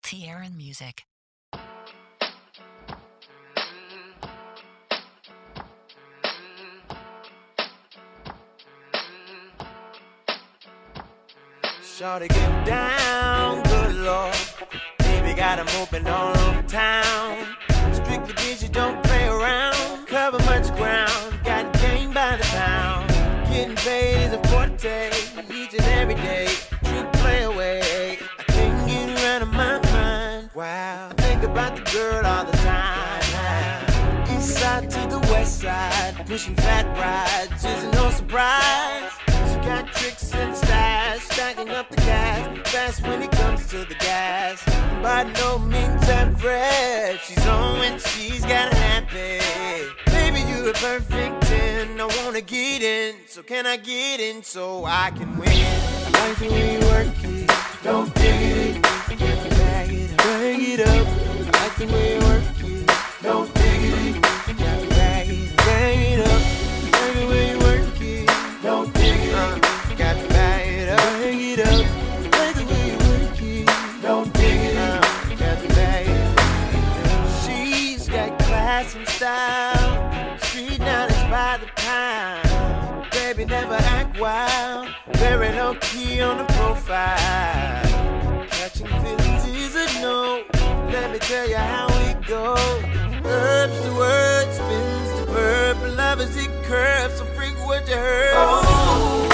Salty Air and Music. Shorty get down, good lord. Baby got 'em open all over town. Strictly bitch, you don't play around. Cover much ground, got game by the pound. Getting paid is a forte, each and every day. True play away, I can't get her out of my mind. Wow, I think about the girl all the time. East side to the west side, pushing fat rides, isn't no surprise. She got tricks and stash, stacking up the cash, fast when it comes to the gas. By no means average, she's on when she's got happy. Baby, you're a perfect 10, I wanna get in, so can I get in so I can win? I like the way you work it, don't dig it, bag it up, bag it up. I like the way you work it, don't dig it, bag it up. I like the way you work it, don't dig it, got to bag it up, bag it up. I like the way you work it, don't dig it, got to bag it up. She's got class and style, street knowledge by the pound. Baby never act wild, very low key on the profile. Catching feelings is a no, let me tell you how it goes. Herbs the word, spins the verb, lovers it curves, so freak what you heard. Oh.